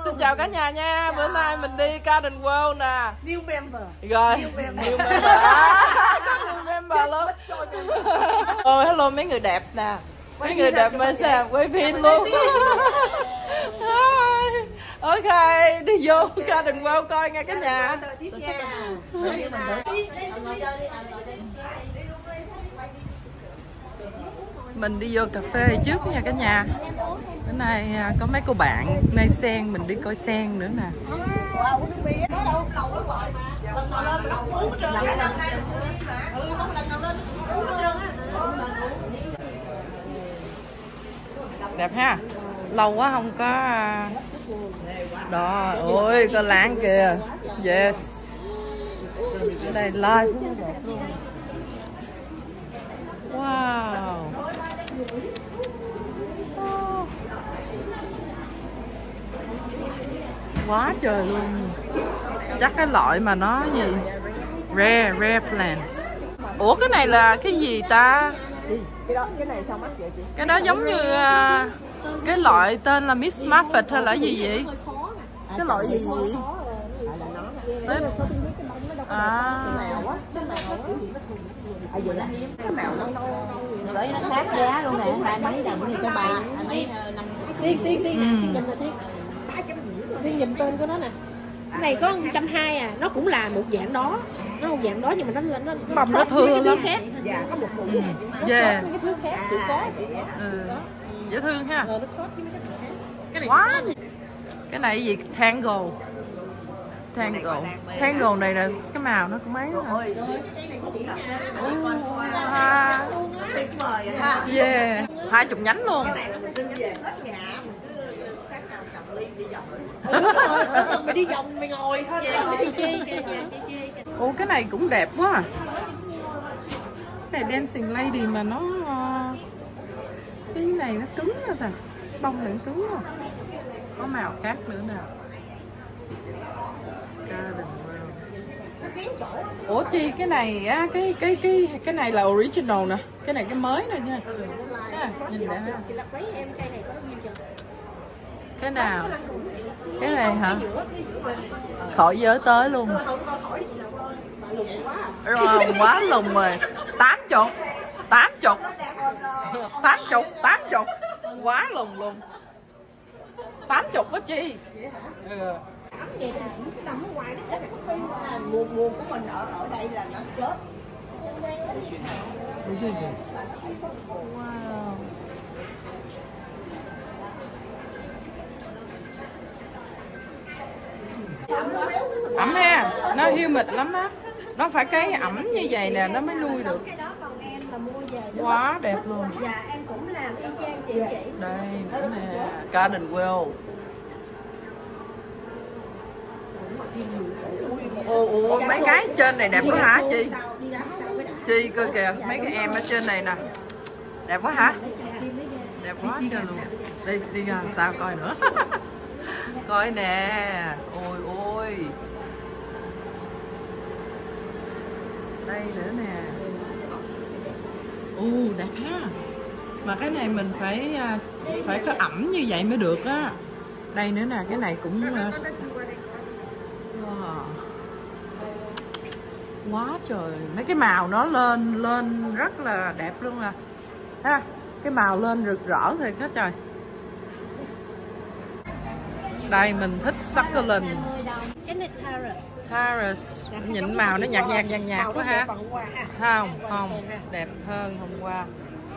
Xin chào cả nhà nha. Bữa nay mình đi Garden World nè. New member. Rồi. New member. New member luôn. Ôi hello mấy người đẹp nè. Mấy người đẹp mới xem quay phim luôn. Ok, đi vô Garden World coi nha cả nhà. Mình đi vô cà phê trước nha cả nhà. Bữa nay có mấy cô bạn nay sen, mình đi coi sen nữa nè. Đẹp ha. Lâu quá không có đó. Ôi có láng kìa. Yes. Đây live. Wow. Quá trời luôn. Chắc cái loại mà nó gì rare plants. Ủa cái này là cái gì ta? Cái này sao mắc vậy chị? Cái đó giống như cái loại tên là Miss Muffet hay là gì vậy? Cái loại gì vậy? Cái mèo nó bởi nó khác giá luôn nè, 20 đồng như cái bài Tiên nhìn tên của nó nè. Cái này có 120 à, nó cũng là một dạng đó. Nó một dạng đó nhưng mà nó bông nó thưa lắm. Dạ, có một củ Yeah. cái thứ khác chỉ có. Dễ thương ha. Nó khó với mấy cái thứ khác. Cái này Quá. Cái này gì? Tango. Tango này là cái màu nó cũng mấy hả? tuyệt vời ha. Yeah, 20 nhánh luôn. Cái này là mình đưa về hết nhà, mình cứ sáng nào cầm ly đi vòng. Mày đi vòng mày ngồi thôi. Ủa cái này cũng đẹp quá à. Cái này Dancing Lady mà nó cái này nó cứng rồi ta. Bông này cứng rồi. Có màu khác nữa nè. Garden World. Ủa Chi cái này á, cái này là original nè. Cái này cái mới nè nha. Nhìn đẹp ha. Cái nào? Cái này hả? Khỏi giới tới luôn. Rồi, quá lùng rồi. 80. Quá lùng luôn. 80 quá Chi. Nằm ở ngoài nó chết có khi nguồn của mình ở đây là nó chết. Wow. Ẩm ha, nó humid lắm á. Nó phải cái ẩm như vậy nè nó mới nuôi được. Quá đẹp luôn. Dạ em cũng làm y chang chị. Đây nữa nè, Garden World. Ồ, mấy cái trên này đẹp quá hả Chi? Chi coi kìa, mấy cái em ở trên này nè. Đẹp quá hả? Đẹp quá trời luôn. Đi ra sao coi nữa. Coi nè. Ôi. Đây nữa nè. Đẹp ha. Mà cái này mình phải có ẩm như vậy mới được á. Đây nữa nè, cái này cũng wow. Quá trời, mấy cái màu nó lên rất là đẹp luôn à. Ha, cái màu lên rực rỡ thì hết trời. Đây mình thích succulent. Cái này Terrace. Nhìn màu nó nhạt quá ha. Không, đẹp hơn hôm qua.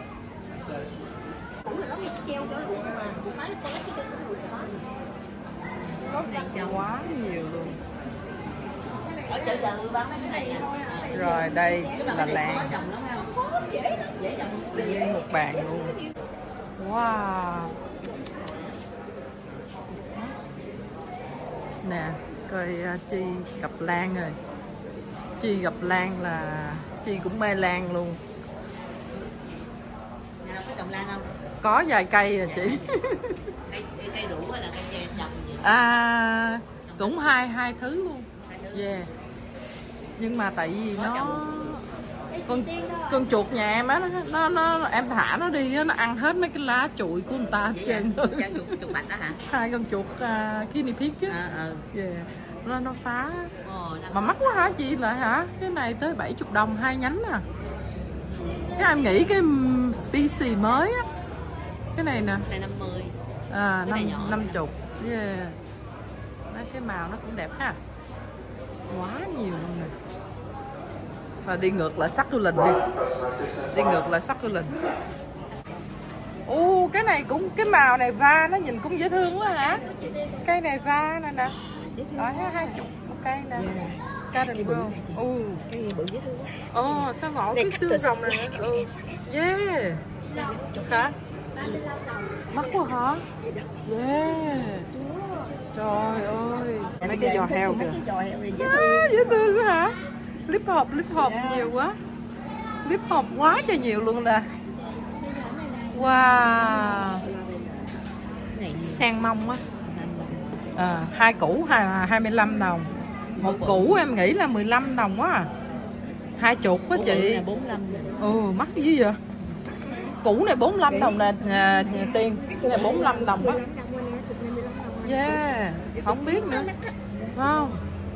Quá nhiều luôn. Ở chợ giờ bán mấy cái này nè. Rồi đây là làng. Nguyên một bàn luôn. Wow. Nè, coi Chi gặp Lan rồi. Chi gặp Lan là Chi cũng mê Lan luôn. Nào có trồng lan không? Có vài cây rồi chị. Cây rủ hay là cây tre trồng gì? Cũng hai thứ luôn. Yeah. Nhưng mà tại vì nó con chuột nhà em á, nó em thả nó đi á, nó ăn hết mấy cái lá chuối của người ta hết trơn. Chuột bạch đó hả? 2 con chuột guinea pig á. Yeah. Nó phá. Mà mắc quá hả chị lại hả? Cái này tới 70 đồng 2 nhánh à. Cái em nghĩ cái species mới á. Cái này nè. Cái này 50. À, 50. Yeah. Cái màu nó cũng đẹp ha. Quá nhiều luôn nè. Và đi ngược lại succulent đi. Đi ngược lại succulent. Cái này cũng, cái màu này va nó nhìn cũng dễ thương quá hả? Cây này va nè nè. Ở 20 một cây nè. Garden World. Cái gì bự dễ thương quá. Sao ngỏ cái xương rồng này. Yeah. Hả? Mắc quá hả? Yeah. Trời ơi. Mấy cái giò heo kìa. Dễ thương quá hả? Lip hop nhiều quá. Lip hop quá trời nhiều luôn nè. Wow. Sen mông á. 2 củ 25 đồng. 1 củ em nghĩ là 15 đồng quá à. 20 quá chị. 45. Mắc cái gì vậy? Củ này 45 đồng nè Tiên. Cái này 45 đồng á. Yeah. Không biết nữa. Phải không?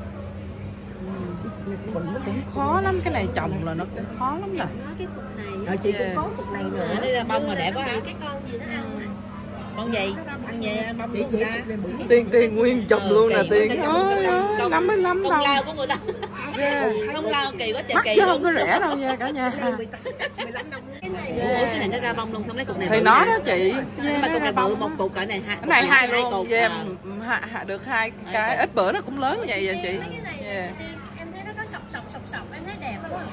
Cũng khó lắm, cái này trồng là nó cũng khó lắm nè. Rồi chị cũng có cục này nữa. Đây là bông mà đẹp quá ha. Cái con gì nó ăn. Con gì? Ăn gì bông luôn ra. Tiên nguyên chùm luôn nè Tiên. 55 đồng. Công lao của người ta. Công lao kỳ quá trời Mắc kỳ. chứ không có rẻ đâu nha cả nhà. 15 đồng. Cái này nó ra bông luôn, xong lấy cục này. Thì nó đó chị. Nhưng mà cục này bự, một cục cỡ này cái này 2 luôn. cục. Được 2 cái, ít bữa nó cũng lớn như vậy chị. Em thấy nó có sọc em thấy đẹp quá.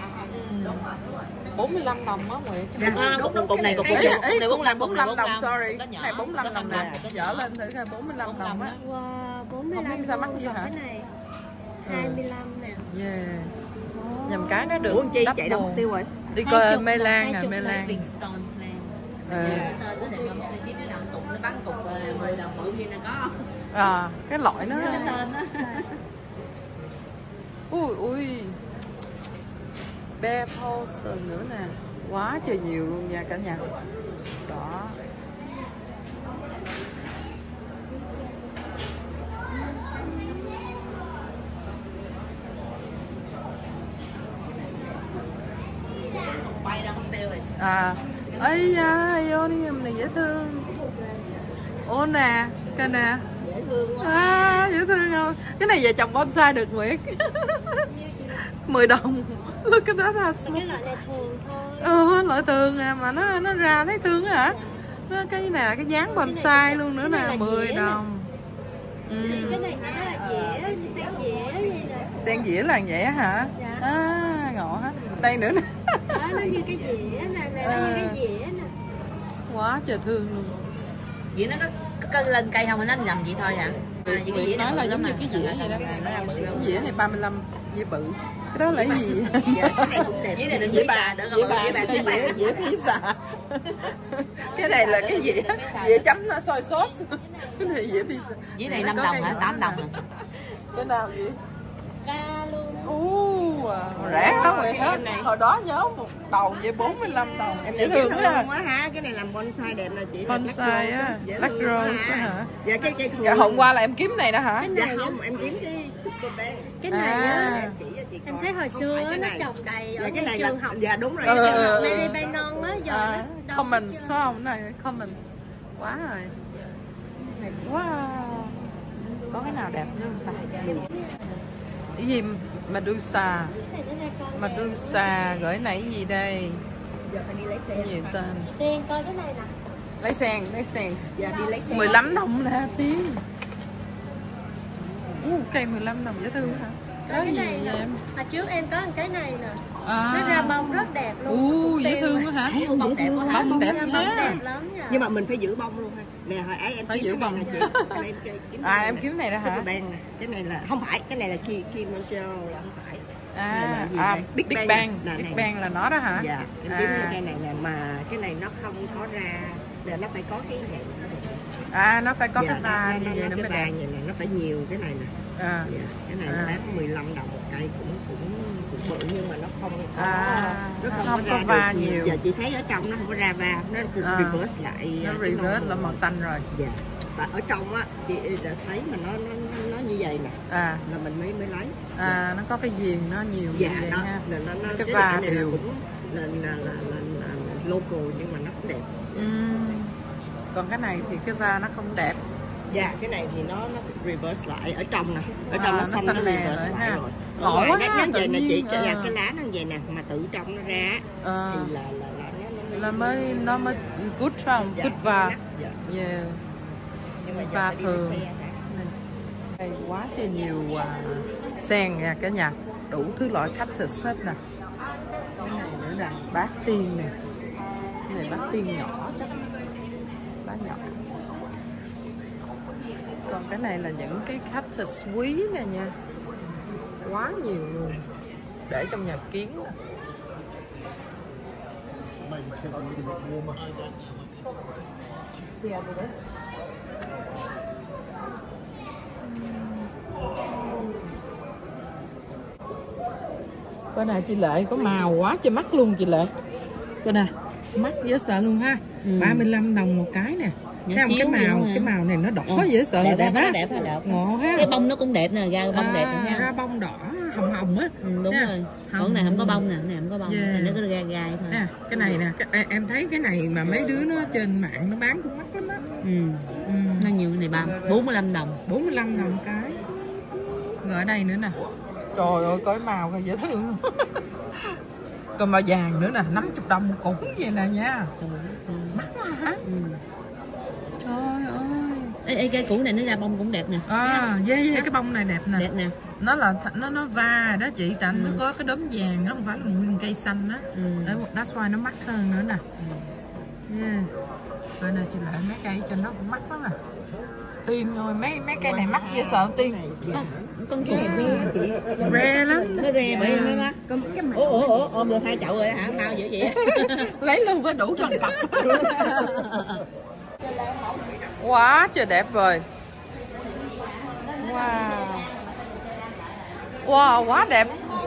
45 đồng á Nguyệt. Cục này cục này 45 đồng, sorry. Này 45 đồng nè. Dở lên thử coi 45 đồng á. Wow, 45 không biết sao mắc gì hả? Cái này 25 nè. Yeah. Nhầm cái nó được. Ủa chi chạy đâu mất tiêu rồi. Đi coi Mê Lan nè, Mê Lan. Livingstone Plan. Nó bắn cục 10 đồng bự như là có. Cái loại nó. Cái tên đó. Ui. Bear Potion nữa nè. Quá trời nhiều luôn nha cả nhà. Đó. Bay ra mất tiêu rồi. Ây da, Ionium này dễ thương. Nè, coi nè. Dễ thương quá. Dễ thương không? Cái này về trồng bonsai được Nguyệt. 10 đồng. Look at that how small. Cái loại này thường thôi. Loại thường nè, mà nó ra thấy thương á hả? Nó cái nè, cái dáng bonsai luôn nữa nè, 10 đồng. Cái này nó là dĩa, sen dĩa vậy nè. Sen dĩa là vậy hả? Dạ. Ngộ hả? Đây nữa nè. Đó, nó như cái dĩa nè, nó như cái dĩa nè. Quá trời thương luôn. Dĩa nó có lên cây không, nó nằm vậy thôi hả? Chị nói là giống như cái dĩa vậy đó. Cái dĩa này 35, dĩa bự. Cái đó là cái gì? Cái này cũng đẹp. Dĩa này đừng dĩa bà, dĩa pizza. Cái này là cái dĩa chấm soy sauce. Cái này dĩa pizza. Dĩa này 5 đồng hả? 8 đồng hả? Cái nào vậy? Ra luôn. Rẻ quá Nguyệt hả? Hồi đó nhớ một đầu vậy 45 đồng. Em dễ thương quá ha. Cái này làm bonsai đẹp là chị. Bonsai á, Black Rose á hả? Dạ cái dạ hôm qua là em kiếm này đó hả? Dạ không, em kiếm cái Super Band. Cái này á, em thấy hồi xưa nó trồng đầy ở cái này trường học. Dạ đúng rồi. Mary Bay non á, giờ Commons phải không? Này Commons. Quá rồi. Wow. Có cái nào đẹp nữa không ta? Cái gì Medusa. Medusa, gửi nãy gì đây? Giờ phải đi lấy xe. Cái gì tên? Tiên coi cái này nè. Lấy sen. Dạ đi lấy xe. 15 đồng nè Tiên. Cây 15 đồng dễ thương hả? Cái Cái gì này vậy em? hồi trước em có một cái này nè. Nó ra bông rất đẹp luôn. Dễ thương quá hả? Bông đẹp quá hả? Bông đẹp Bông ha. đẹp lắm nha. Nhưng mà mình phải giữ bông luôn ha. Nè hồi ấy em phải giữ bông. Em kiếm này đó hả? Super Band này. Cái này là không phải, cái này là Kilimanjaro là không phải. Big Bang. Big Bang là nó đó hả? Dạ, em kiếm cái này nè, mà cái này nó không có ra, là nó phải có cái này. À, nó phải có cái dạ, va như vậy nó mới cái đẹp. vàng này nè, nó phải nhiều cái này nè. À. Dạ, cái này nó bán 15 đồng một cây, cũng bự nhưng mà nó không có nó không có va nhiều. Giờ chị thấy ở trong nó không có ra va, nó reverse lại. Nó reverse là màu xanh rồi. Dạ. Và ở trong á chị đã thấy mà nó như vậy nè. À, là mình mới lấy. À, nó có cái viền nó nhiều dạ, như vậy ha. Nó cái va này đều. cũng là local nhưng mà nó cũng đẹp. Còn cái này thì cái va nó không đẹp. Dạ, cái này thì nó reverse lại ở trong nè, ở trong nó xanh, nó reverse lại rồi. Ngộ quá ha, nó vậy nè chị, cái lá nó vậy nè, mà tự trong nó ra thì nó mới good phải không? Dạ, good va. dạ. Yeah. Nhưng mà Va thường. Đây quá trời nhiều sen nha cả nhà, đủ thứ loại cactus hết nè. Cái này nữa nè, bát tiên nè. Cái này bát tiên nhỏ chắc. Bát nhỏ. Còn cái này là những cái cactus quý nè nha. Quá nhiều luôn. Để trong nhà kiến nè. Coi nè chị Lệ, có màu quá trời mắt luôn chị Lệ. Coi nè, mắt dễ sợ luôn ha. 35 đồng một cái nè. Thấy không, cái màu này nó đỏ dễ sợ. Đẹp ha. Đẹp Ngộ ha. Cái bông nó cũng đẹp nè, ra bông đẹp nè ha. Ra bông đỏ hồng hồng á. Đúng ha. rồi. Còn này không có bông nè, này không có bông, này nó cứ gai gai thôi. Cái này nè, em thấy cái này mà mấy đứa nó trên mạng nó bán cũng mắc lắm á. Nó nhiều cái này 45 đồng. 45 đồng cái. Rồi ở đây nữa nè. Trời ơi, có cái màu dễ thương. Còn màu vàng nữa nè, 50 đồng cũng vậy nè nha. Mắc quá hả? Trời ơi. Ê, cái củ này nó ra bông cũng đẹp nè. Cái bông này đẹp nè. Đẹp nè. Nó là nó va đó chị, tại nó có cái đốm vàng, nó không phải là nguyên cây xanh đó. That's why nó mắc hơn nữa nè. Rồi nè chị Lại, mấy cây trên đó cũng mắc lắm nè. Tiên thôi, mấy cây này mắc dễ sợ Tiên. Con kia Rare lắm. Nó rare bởi mới mắc. Ủa, ôm được 2 chậu rồi hả? Mau dữ vậy? Lấy luôn phải đủ tròn cặp. Quá trời đẹp rồi. Wow, quá đẹp.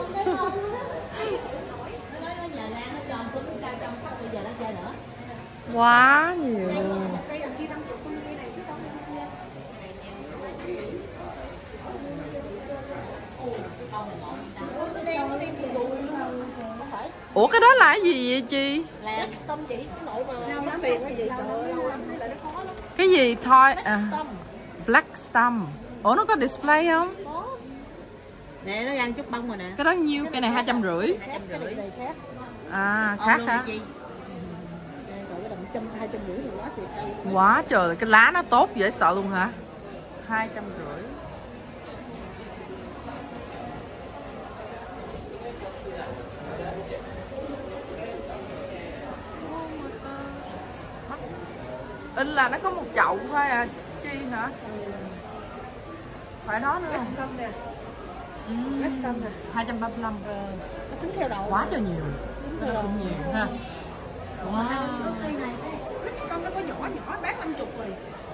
Quá nhiều luôn. Ủa cái đó là cái gì vậy chị? Cái gì thôi Black Stump. Ủa nó có display không? Nè nó ra chút bông rồi nè. Cái đó nhiêu? Cái này 250. 250. À khác hả? $150. Quá trời, cái lá nó tốt dễ sợ luôn hả? 250. In là nó có một chậu thôi à Chi hả? Phải đó nữa không? 235. Nó tính theo đầu. Quá trời nhiều. Nó cũng nhiều ha. Wow. Nó có nhỏ bán 50 rồi.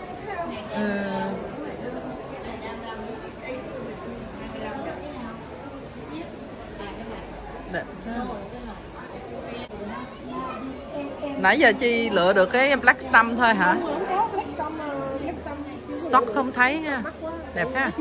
Đẹp. Nãy giờ Chi lựa được cái Black Stump thôi hả? Không có Black Stump. Stock không thấy ha. Đẹp ha.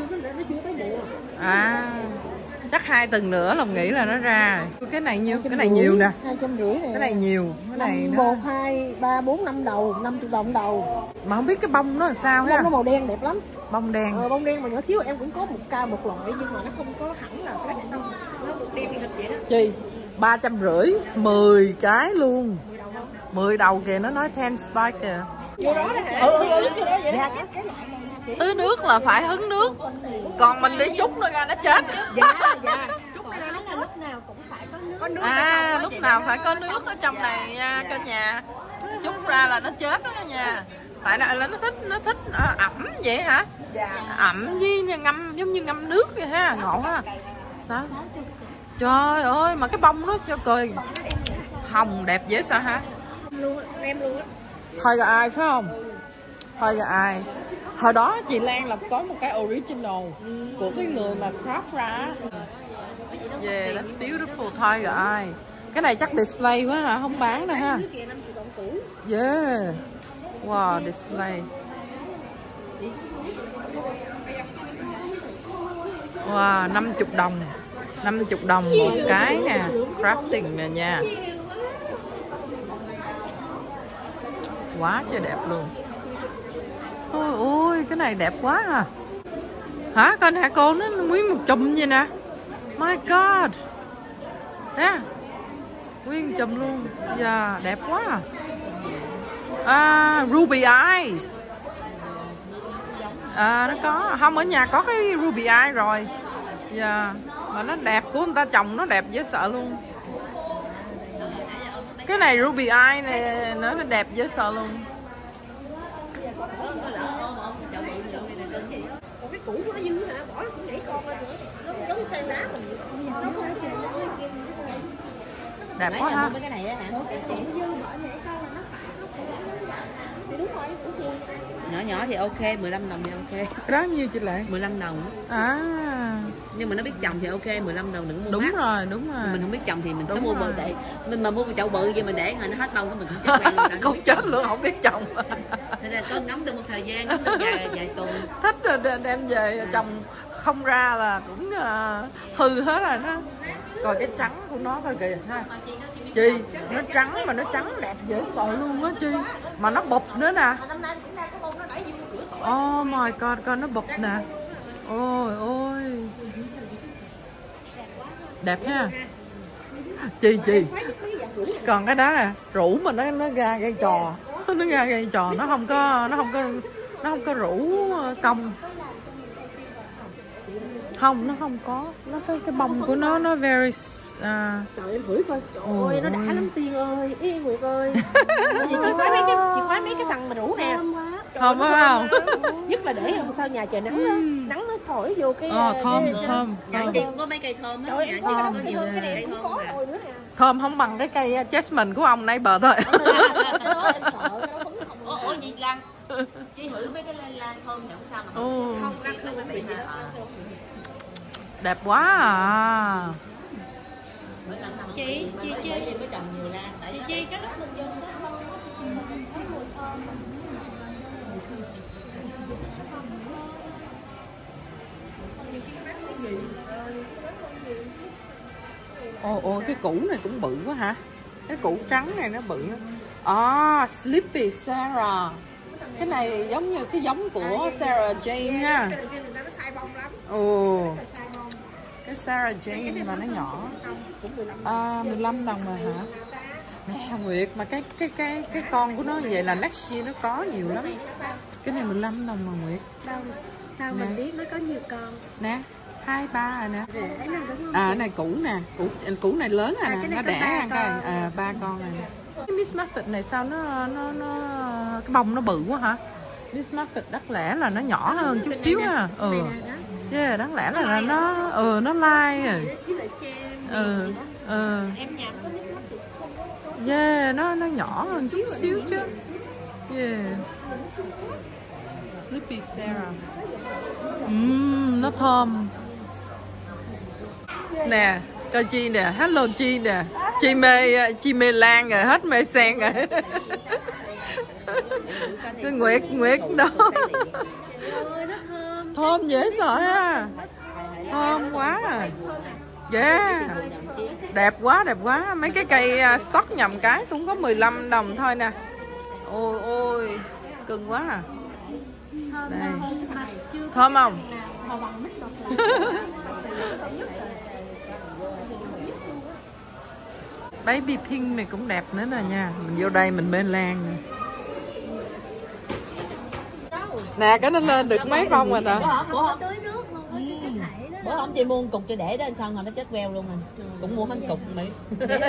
À, chắc 2 tuần nữa Lòng nghĩ là nó ra. Cái này nhiêu? Cái này nhiều nè. 250 này. Cái này nhiều. Cái này 1, 2, 3, 4, 5 đầu, 50 đồng đầu. Mà không biết cái bông nó là sao ha. Bông nó màu đen đẹp lắm. Bông đen. Bông đen mà nhỏ xíu, em cũng có một loại nhưng mà nó không có hẳn là Black Stump. Nó một đen như thịt vậy đó. Chi? 350, 10 cái luôn. 10 đầu kìa, nó nói 10 spike kìa. Vô đó đó hả? Tưới nước là phải hứng nước. Còn mình đi trút nó ra nó chết. Dạ. Trút ra nó lúc nào cũng phải có nước. Lúc nào phải có nước ở trong này nha cả nhà. Trút ra là nó chết đó nha. Tại là nó thích ẩm vậy hả? Dạ. Ẩm với ngâm giống như ngâm nước vậy ha, ngộ ha. Sao? Trời ơi mà cái bông nó cho cười hồng đẹp dễ sợ hả? Em luôn á. Thôi là ai phải không? Tiger Eye. Hồi đó chị Lan là có một cái original của cái người mà craft ra. Yeah, that's beautiful Tiger Eye. Cái này chắc display quá hả? Không bán đâu ha. Yeah. Wow, display. Wow, 50 đồng. 50 đồng một cái nè. Crafting nè nha. Quá trời đẹp luôn. Ôi ôi, cái này đẹp quá à. Hả? Coi nè cô, nó nguyên một chùm vậy nè. My God. Nè. Nguyên chùm luôn. Yeah, đẹp quá à. À, Ruby Eyes. À, nó có. Không, ở nhà có cái Ruby Eye rồi. Yeah. Mà nó đẹp, của người ta trồng nó đẹp dễ sợ luôn. Cái này Ruby Eye này nó đẹp dễ sợ luôn. Còn cái củ của nó dư hả? Bỏ nó cũng nhảy con lên nữa. Nó giống xe đá mình. Nó không đẹp quá ha. mấy cái này á hả? Nhỏ nhỏ thì ok, 15 đồng thì ok. Cái đó nhiêu chị Lệ? 15 đồng. À. Nhưng mà nó biết trồng thì ok, 15 đồng đừng mua Đúng mắc. rồi, đúng rồi. Mình không biết trồng thì mình cứ Đúng mua rồi. bờ để mình mà mua một chậu bự vậy mình để rồi nó hết bông mình cũng chết quen người ta. Con chết luôn, không biết trồng. Thế nên con ngắm được một thời gian, ngắm được vài tuần. Thích rồi đem về trồng không ra là cũng hư hết rồi đó. Coi cái trắng của nó thôi kìa ha. Chị, nó trắng mà nó trắng đẹp dễ sợ luôn á Chi. Mà nó bụp nữa nè. Oh my God, coi nó bụp nè. Ôi ôi. Đẹp ha. Chi. Còn cái đó à, rủ mà nó ra gây trò. Nó ra gây trò, nó không có rủ cong. Không, nó không có. Nó cái bông của nó very Trời em hửi coi. Trời ơi, nó đã lắm Tiên ơi. Ê Nguyệt ơi. Chị khoái mấy cái thằng mà rủ nè. Thơm phải không? Nhất là để hôm sau nhà trời nắng đó. Nắng nó thổi vô cái thơm. Nhà chị cũng có mấy cây thơm á. Nhà chị có nhiều cây thơm mà. Thơm không bằng cái cây jasmine của ông nãy bờ thôi. Cái đó em sợ, cái đó phấn không. Ủa chị Lan. Chị hửi mấy cái lan thơm thì không sao mà không lan thơm bị gì đó. Đẹp quá à. Chị mới trồng nhiều lan. Chi cái lúc mình vô số không thấy mùi thơm. Ồ, cái củ này cũng bự quá hả? Cái củ trắng này nó bự. Sleepy Sarah. Cái này giống như cái giống của Sarah Jane ha. Ồ. Cái Sarah Jane mà nó nhỏ. 15 đồng mà hả? Nè Nguyệt, mà cái con của nó vậy là next year nó có nhiều lắm. Cái này 15 đồng mà Nguyệt. Đâu sao mình biết nó có nhiều con. Nè, 2, 3 rồi nè. Cái này đúng không? À này củ nè, củ này lớn rồi nè, nó đẻ ra cái 3 con này. Cái Miss Muffet này sao nó cái bông nó bự quá hả? Miss Muffet đáng lẽ là nó nhỏ hơn chút xíu ha. Yeah, đáng lẽ là nó lai rồi. Yeah, nó nhỏ hơn chút xíu chứ. Yeah. Sleepy Sarah. Nó thơm. Nè, coi Chi nè, hello Chi nè. Chi mê lan rồi, hết mê sen rồi. Cái Nguyệt đó. Thơm dễ sợ ha. Thơm quá à. Yeah. Đẹp quá. Mấy cái cây stock nhầm cái cũng có 15 đồng thôi nè. Ôi, cưng quá à. Đây. Thơm không? Baby pink này cũng đẹp nữa nè nha. Mình vô đây mình bên lan nè. Nè cái nó lên được mấy bông rồi nè. Bữa hôm chị mua cục chị để đó xong rồi nó chết queo luôn rồi. Cũng mua mấy cục mày. Để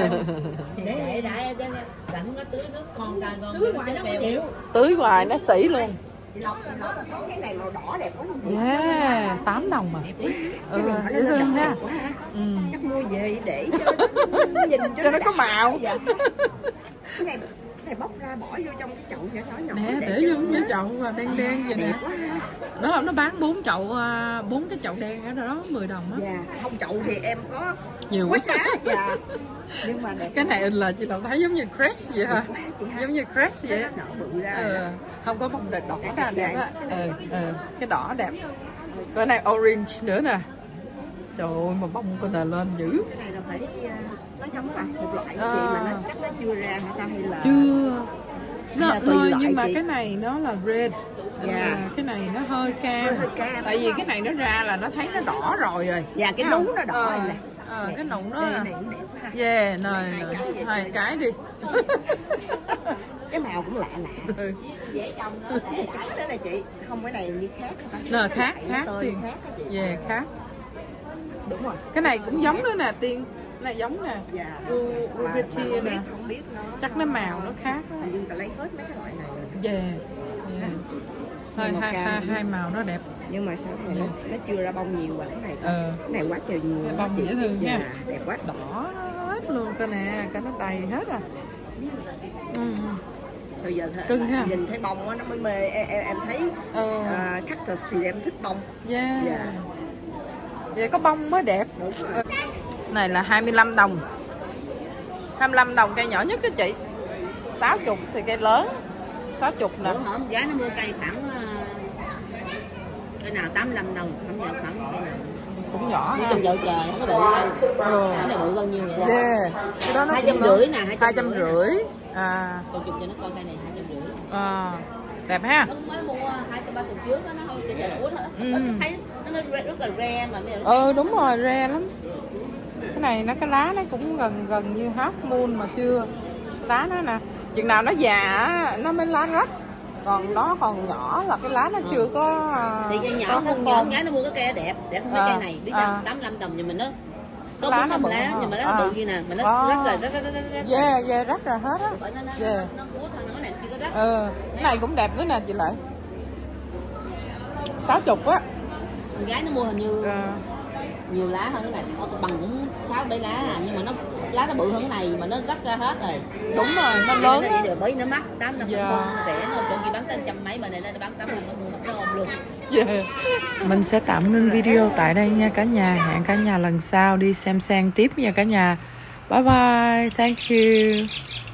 không có tưới nước con ta con. Tưới hoài nó không chịu. Tưới hoài nó sỉ luôn. Cái này màu đỏ đẹp quá. Yeah, 8 đồng mà. Dễ thương nha. Chắc mua về để cho nó nhìn cho nó có màu. Cái này này bóc ra bỏ vô trong cái chậu nhỏ nhỏ. Nè, để vô cái chậu và đen đen vậy nè. Nó bán 4 cái chậu đen ở đó 10 đồng á. Dạ, không chậu thì em có nhiều quá xá. Dạ. Nhưng mà đẹp. Cái này in là chị Lộc thấy giống như crest vậy hả? Giống như crest vậy. Nở bự ra. Không có bông đỏ ra đẹp á. Cái đỏ đẹp. Cái này orange nữa nè. Trời ơi mà bông con này lên dữ. Cái này là phải nó giống là một loại gì mà nó chắc nó chưa ra hả ta hay là chưa. Nhưng mà chị. cái này nó là red. Dạ. Cái này nó hơi cam. Tại vì cái này nó ra là nó thấy nó đỏ rồi. Dạ cái nú nó đỏ rồi nè. Cái nụng nó. Này cũng đẹp ha. Yeah, này hai cái đi. Cái màu cũng lạ lạ. Dễ trồng nó để đãi nữa nè chị. Không cái này như khác hả ta? Khác thì. Yeah, khác. Đúng rồi. Cái này cũng giống nữa nè Tiên. Này giống nè. Dạ. Ugatia nè. Không biết nó. Chắc nó màu nó khác. Hình như ta lấy hết mấy cái loại này rồi. Hai màu nó đẹp. Nhưng mà sao mà nó chưa ra bông nhiều và cái này quá trời nhiều. Bông dễ thương nha. Đẹp quá. Đỏ hết luôn coi nè, cái nó đầy hết à. Bây giờ cưng ha. Nhìn thấy bông á nó mới mê. Em thấy cactus thì em thích bông. Yeah. Vậy có bông mới đẹp. Đúng rồi. Này là 25 đồng. 25 đồng cây nhỏ nhất đó chị. 60 thì cây lớn. 60 nè. Bữa hổm giá nó mua cây khoảng cây nào 85 đồng, không giờ khoảng cây nào. Cũng nhỏ ha. Trong chợ trời không có bự đâu. Cái này bự bao nhiêu vậy đó? Yeah. Cái đó nó 250 nè, 250. Còn chụp cho nó coi cây này 250. Đẹp ha. Nó mới mua 2-3 tuần trước đó, nó không chợ đủ thôi. Thấy nó rất là rare mà bây giờ. Đúng rồi, rare lắm. Cái này cái lá nó cũng gần như half moon mà chưa. Lá nó nè, chừng nào nó già nó mới lá rách. Còn nó còn nhỏ là cái lá nó chưa có. Thì cây nhỏ không nhỏ, gái nó mua cái cây đẹp không mấy cây này biết sao 85 đồng nhưng mà nó lá nó bự lá nhưng mà nó bự như nè mà nó rất là rách ra hết á. Nó cuốn thằng nó này chưa có rách. Cái này cũng đẹp nữa nè chị Lợi. 60 á. Con gái nó mua hình như nhiều lá hơn cái này, bằng cũng 6-7 lá nhưng mà lá nó bự hơn cái này mà nó rách ra hết rồi. Đúng rồi, nó lớn á. Bởi nó mắc 8-5 con rẻ nó chỗ kia bán tới trăm mấy mà này nó bán 8 nó mua nó ôm luôn. Mình sẽ tạm ngưng video tại đây nha cả nhà. Hẹn cả nhà lần sau đi xem sen tiếp nha cả nhà. Bye bye, thank you.